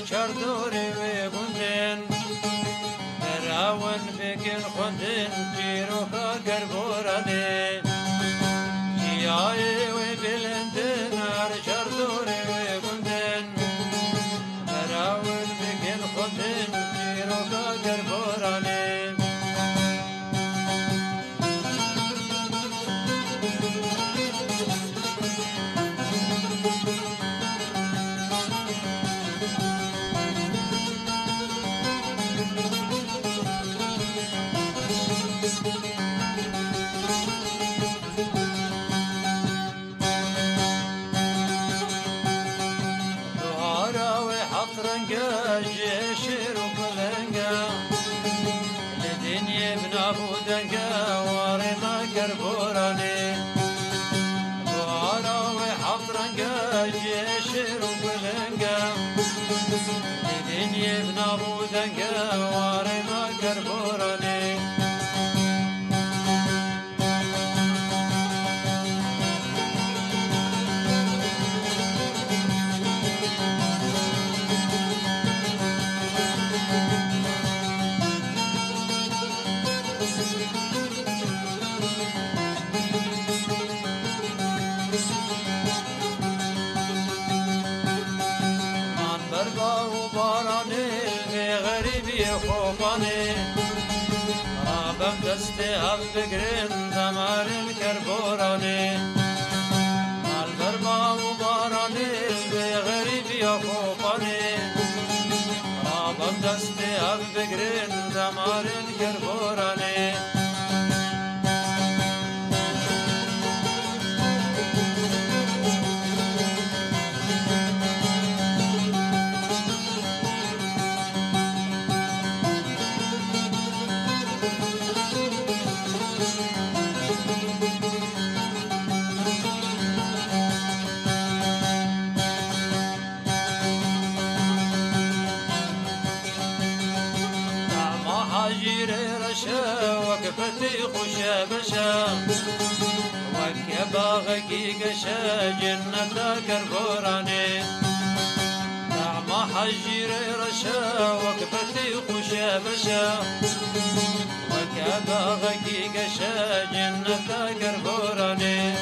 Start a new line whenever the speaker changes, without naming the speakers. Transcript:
چردوری و گندن راون بکن خوندن پیرو خاگر بورانه جیای و بلندن هر چردوری و گندن راون بکن خوندن پیرو خاگر بورانه جيشر وكلنجا لدنيا بنابودنجا وارما كربوراني بوارا وحفرنجا جيشر وكلنجا لدنيا بنابودنجا وارما كربوراني خوباني رابم دستي هب بقرن دمار الكربوراني البربا وباراني بغريب يا خوباني رابم دستي هب بقرن دمار الكربوراني وقفتي خوشا بشا وكباغي قشا جنة كربوراني نعم حجير رشا وقفتي خوشا بشا وكباغي قشا جنة كربوراني